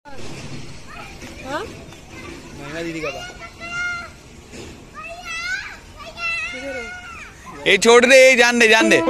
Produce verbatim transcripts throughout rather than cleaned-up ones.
महंगा दीदी का था। ये छोड़ दे, ये जान दे जान दे।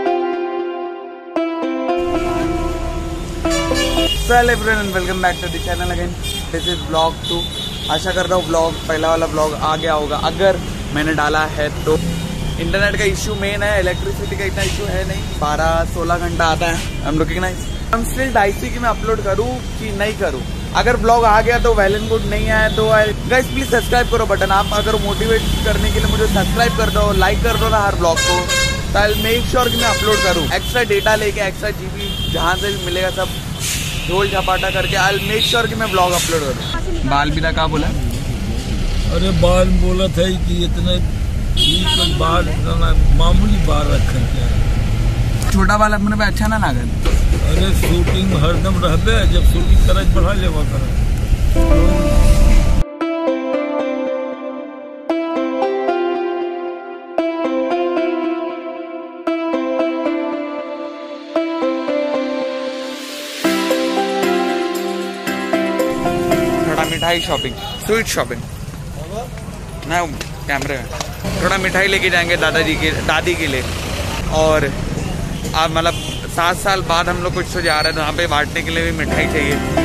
Hello everyone, welcome back to the channel again. This is blog two. आशा करता हूँ ब्लॉग पहला वाला ब्लॉग आ गया होगा। अगर मैंने डाला है तो इंटरनेट का इश्यू मेन है, इलेक्ट्रिसिटी का इतना इश्यू है नहीं। बारह सोलह घंटा आता है। I am looking nice. हम स्टिल डाइसी की मैं अपलोड करूँ कि नहीं करूँ। अगर ब्लॉग आ गया तो वेल एंड गुड, नहीं आया तो गाइस प्लीज सब्सक्राइब करो बटन। आप अगर मोटिवेट करने के लिए मुझे सब्सक्राइब कर दो, लाइक कर दो ना हर ब्लॉग को, तो आई विल मेक श्योर कि मैं अपलोड करूँ। एक्स्ट्रा डेटा लेके, एक्स्ट्रा जीबी जहाँ से भी मिलेगा सब ढोल झपाटा करके आई विल मेक श्योर कि मैं ब्लॉग अपलोड करूँ। बाल भी था, क्या बोला? अरे बाल बोला था कि इतने बाल मामूली बाल रखे क्या, छोटा बाल अपने पे अच्छा ना लगे। अरे शूटिंग हरदम रहबे, जब शूटिंग करे बढ़ा लेवा कर। थोड़ा मिठाई शॉपिंग, स्वीट शॉपिंग ना कैमरे में। थोड़ा मिठाई लेके जाएंगे दादाजी के दादी के लिए। और अब मतलब सात साल बाद हम लोग कुछ तो जा रहे हैं, तो वहाँ पे बांटने के लिए भी मिठाई चाहिए।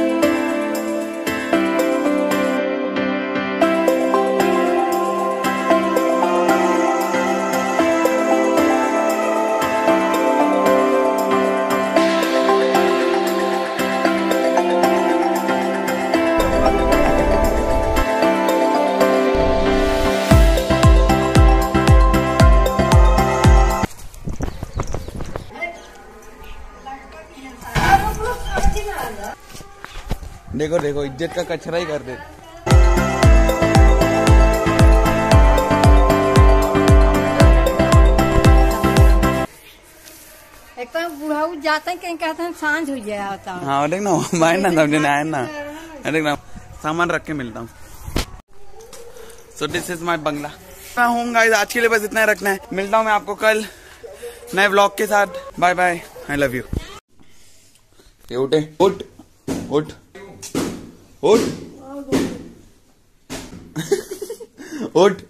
देखो देखो, इज्जत का कचरा ही कर दे। एक तो बुढ़ाऊ जाते हैं, कहीं कहते हैं सांझ हो गया होता है। हाँ देख ना, मैं ना समझे ना, ना देख ना, सामान रख के मिलता हूँ। So this is my bangla. मैं हूँ गाइस, आज के लिए बस इतना ही रखना है। मिलता हूँ मैं आपको कल नए व्लॉग के साथ। Bye bye, I love you. ये उठे, उठ उठ उठ उठ।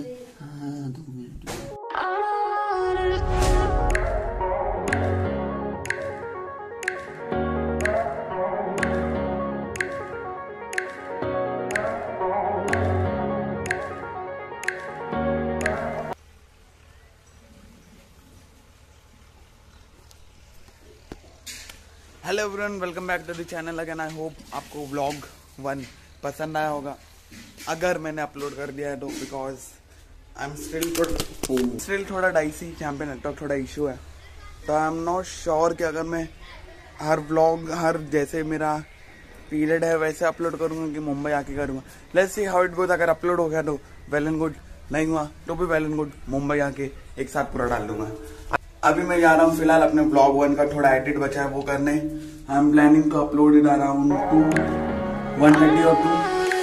Hello everyone, welcome back to the channel again. I hope आपको व्लॉग वन पसंद आया होगा। अगर मैंने अपलोड कर दिया है तो because I am still still थोड़ा डाइसी, यहाँ पे नेटवर्क थोड़ा इशू है। तो आई एम नॉट श्योर कि अगर मैं हर व्लॉग हर जैसे मेरा पीरियड है वैसे अपलोड करूँगा कि मुंबई आके करूँगा। Let's see how it goes. अगर अपलोड हो गया तो वेल एंड गुड, नहीं हुआ तो भी वेल एंड गुड। मुंबई आके एक साथ पूरा डाल दूंगा। अभी मैं जा रहा हूँ फिलहाल अपने ब्लॉग वन का थोड़ा एडिट बचा है वो करने। I am planning to upload it around two one thirty और टू।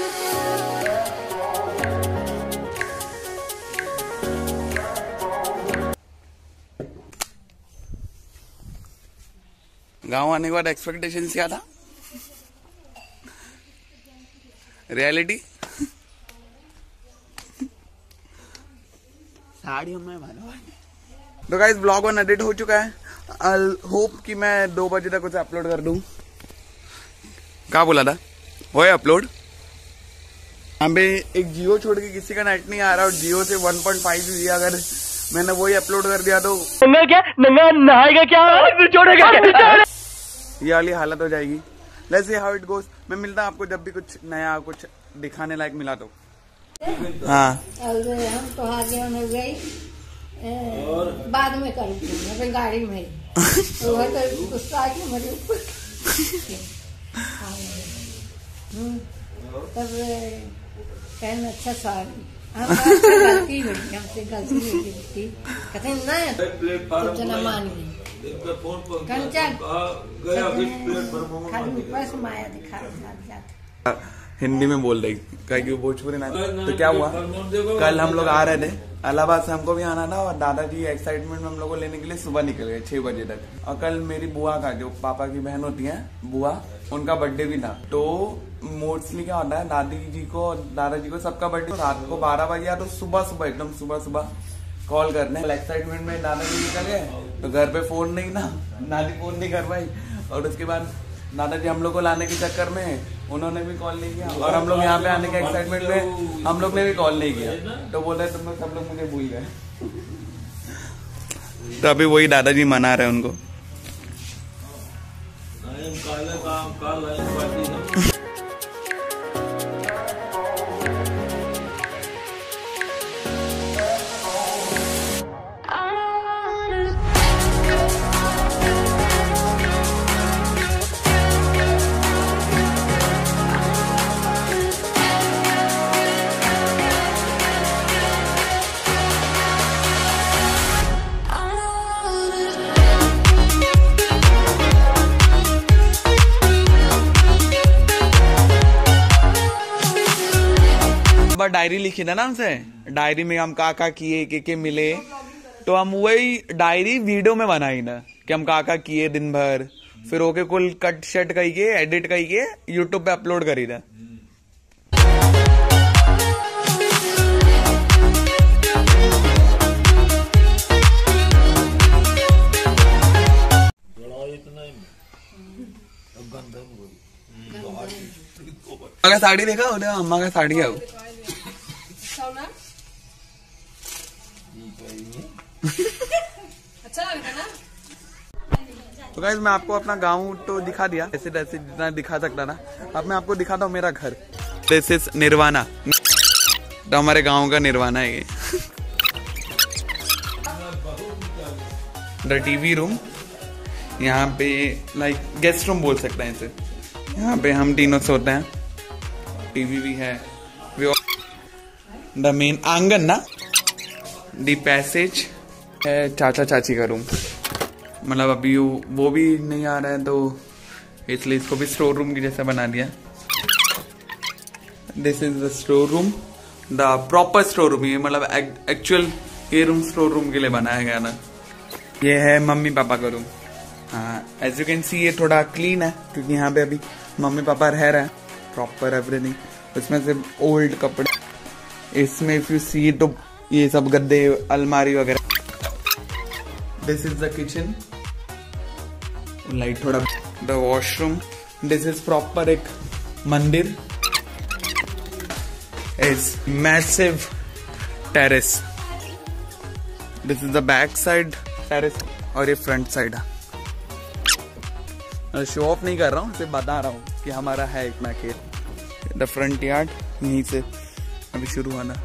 गांव आने के बाद एक्सपेक्टेशन क्या था, रियलिटी साड़ी में भालो। तो गाइस ब्लॉग वन एडिट हो चुका है। आई होप कि मैं दो बजे तक उसे अपलोड कर दूं। क्या बोला था वो है अपलोड। यहाँ पे एक जियो छोड़ के किसी का नेट नहीं आ रहा और जियो से वन पॉइंट फाइव जी। अगर मैंने वही अपलोड कर दिया तो क्या नहाएगा क्या, छोड़ेगा क्या? ये वाली हालत हो जाएगी। Let's see how it goes. मैं मिलता हूँ आपको जब भी कुछ नया कुछ दिखाने लायक मिला तो। हाँ हम तो आगे होने गई और बाद में करूँगी गाड़ी में तो गुस्सा के मेरे ऊपर। तब कहना अच्छा सॉरी, गलती हुई हमसे, गलती हुई। कहते ना जना मान गई कंचन खाली ऊपर से माया दिखा जाता। हिंदी में बोल रही कहीं कि वो भोजपुरी ना। तो क्या हुआ, कल हम लोग आ रहे थे इलाहाबाद से, हमको भी आना था और दादाजी एक्साइटमेंट में हम लोग को लेने के लिए सुबह निकल गए छह बजे तक। और कल मेरी बुआ का, जो पापा की बहन होती है बुआ, उनका बर्थडे भी था। तो मोस्टली क्या होता है, दादी जी को दादाजी को सबका बर्थडे रात को बारह बजे या तो सुबह सुबह एकदम सुबह सुबह कॉल करने। एक्साइटमेंट में दादाजी निकल गए तो घर पे फोन नहीं ना, दादी फोन नहीं कर पाई। और उसके बाद दादाजी हम लोग को लाने के चक्कर में उन्होंने भी कॉल नहीं किया, और हम लोग यहाँ पे आने के एक्साइटमेंट में हम लोग ने भी कॉल नहीं किया। तो बोल रहे तुम लोग सब लोग मुझे भूल गए। तो अभी वही दादाजी मना रहे उनको। डायरी लिखी था ना हमसे, डायरी में हम का का किए के के मिले, तो हम वही डायरी वीडियो में बनाई ना कि हम का का किए दिन भर, फिर ओके कुल कट शट करिए एडिट करिए यूट्यूब पे अपलोड करी था। अगर साड़ी देखा हो अम्मा का साड़ी है वो। अच्छा लगता ना। तो गाइस मैं आपको अपना गांव तो दिखा दिया, ऐसे ऐसे जितना दिखा सकता ना। अब मैं आपको दिखाता हूँ मेरा घर। दिस इज निर्वाणा, तो हमारे गांव का निर्वाणा है ये। द टीवी रूम, यहाँ पे लाइक गेस्ट रूम बोल सकते हैं इसे। यहाँ पे हम तीनों सोते हैं, टीवी भी है। द मेन आंगन ना, द पैसेज है चाचा चाची का रूम। मतलब अभी वो भी नहीं आ रहा है तो इसलिए इसको भी स्टोर रूम की जैसा बना दिया। This is the store room, the proper store room. ये मतलब एक्चुअल ये रूम स्टोर रूम के लिए बनाया गया ना। ये है मम्मी पापा का रूम। हाँ, एज यू कैन सी ये थोड़ा क्लीन है क्योंकि यहाँ पे अभी मम्मी पापा रह रहे हैं। प्रॉपर एवरीथिंग, उसमें से ओल्ड कपड़े, इसमें इफ यू सी तो ये सब गद्दे अलमारी वगैरह। This is the kitchen, light थोड़ा। The washroom, this is proper एक मंदिर। Is massive terrace. This is the back side terrace और ये फ्रंट साइड है। शो ऑफ नहीं कर रहा हूँ, सिर्फ बता रहा हूँ कि हमारा है इतना खेत। द फ्रंट यार्ड यहीं से अभी शुरू होना,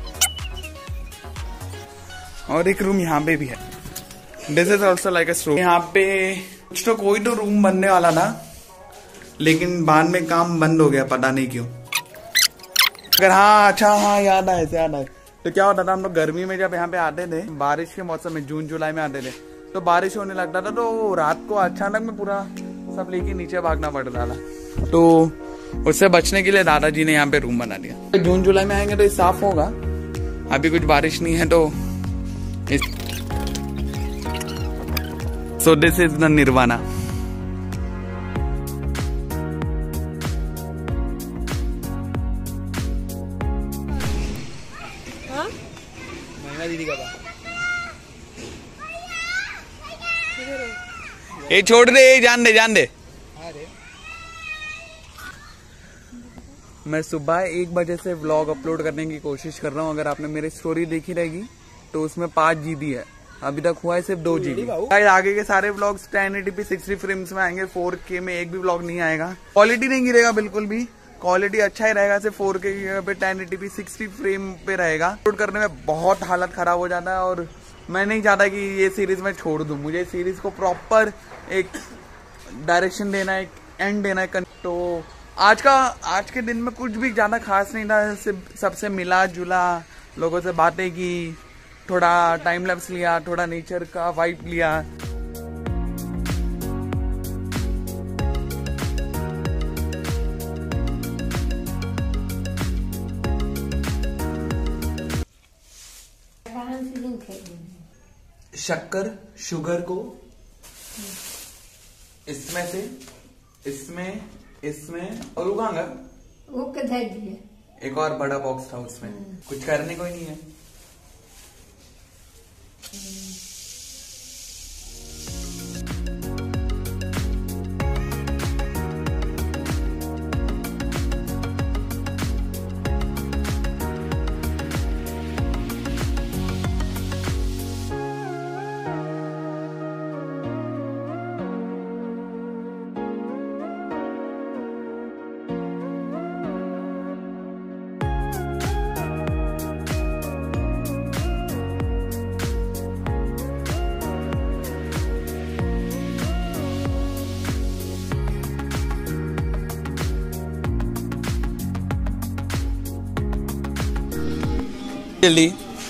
और एक रूम यहाँ पे भी है। This is also like a store. यहाँ पे कुछ तो कोई तो रूम बनने वाला था, लेकिन बाद में काम बंद हो गया, पता नहीं क्यों। अगर हाँ अच्छा हाँ याद आया याद आया तो क्या होता था, हम लोग गर्मी में जब यहाँ पे आते थे, बारिश के मौसम में जून जुलाई में आते थे, तो बारिश होने लगता था तो रात को अचानक में पूरा सब लेके नीचे भागना पड़ता था। तो उससे बचने के लिए दादाजी ने यहाँ पे रूम बना दिया। जून जुलाई में आएंगे तो ये साफ होगा, अभी कुछ बारिश नहीं है तो इस... So this is the Nirvana. महिमा दीदी का था। ये छोड़ दे, जान दे जान दे। मैं सुबह एक बजे से व्लॉग अपलोड करने की कोशिश कर रहा हूँ। अगर आपने मेरी स्टोरी देखी रहेगी तो उसमें पांच जीबी है, अभी तक हुआ है सिर्फ दो जीबी। आगे के सारे vlogs ten eighty p sixty frames में आएंगे, फोर के में एक भी व्लॉग नहीं आएगा। क्वालिटी नहीं गिरेगा बिल्कुल भी, क्वालिटी अच्छा ही रहेगा। सिर्फ फोर के पे ten eighty p sixty frame पे रहेगा। अपलोड करने में बहुत हालत खराब हो जाता है और मैं नहीं चाहता कि ये सीरीज मैं छोड़ दूं। मुझे सीरीज को प्रॉपर एक डायरेक्शन देना है, एक एंड देना है। तो आज का आज के दिन में कुछ भी ज्यादा खास नहीं था, सिर्फ सबसे मिला जुला, लोगों से बातें की, थोड़ा टाइम लैप्स लिया, थोड़ा नेचर का वाइब लिया। शक्कर शुगर को इसमें से इसमें इसमें और उगाऊंगा। वो कधर दिए एक और बड़ा बॉक्स था उसमें, कुछ करने को ही नहीं है। जल्दी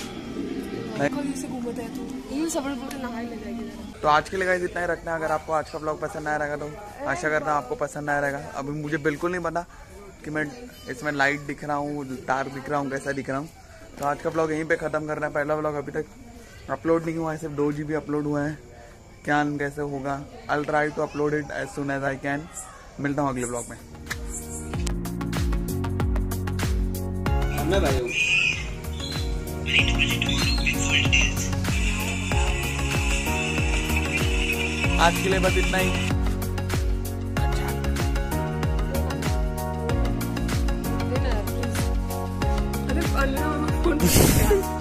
तो आज के लिए गाइस इतना ही रखना है। अगर आपको आज का ब्लॉग पसंद आया रहेगा तो आशा करता हूँ आपको पसंद आया रहेगा। अभी मुझे बिल्कुल नहीं पता कि मैं इसमें लाइट दिख रहा हूँ, तार दिख रहा हूँ, कैसा दिख रहा हूँ। तो आज का ब्लॉग यहीं पे ख़त्म करना है। पहला ब्लॉग अभी तक अपलोड नहीं हुआ है, सिर्फ दो जी बी अपलोड हुआ है। क्या कैसे होगा, I try to upload it as soon as I can. मिलता हूँ अगले ब्लॉग में। आज के लिए बस इतना ही। अरे